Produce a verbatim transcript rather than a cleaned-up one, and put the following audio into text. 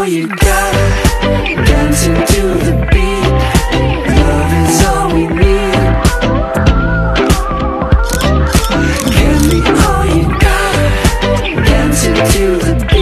all you got, dancing to the beat. Love is all we need. Give me all you got, dancing to the beat.